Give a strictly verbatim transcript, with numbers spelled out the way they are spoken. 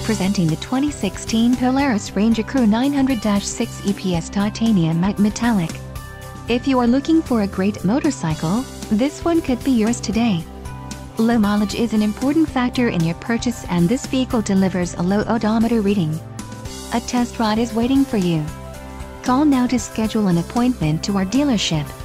Presenting the twenty sixteen Polaris Ranger Crew nine hundred dash six E P S Titanium Matte Metallic. If you are looking for a great motorcycle, this one could be yours today. Low mileage is an important factor in your purchase, and this vehicle delivers a low odometer reading. A test ride is waiting for you. Call now to schedule an appointment to our dealership.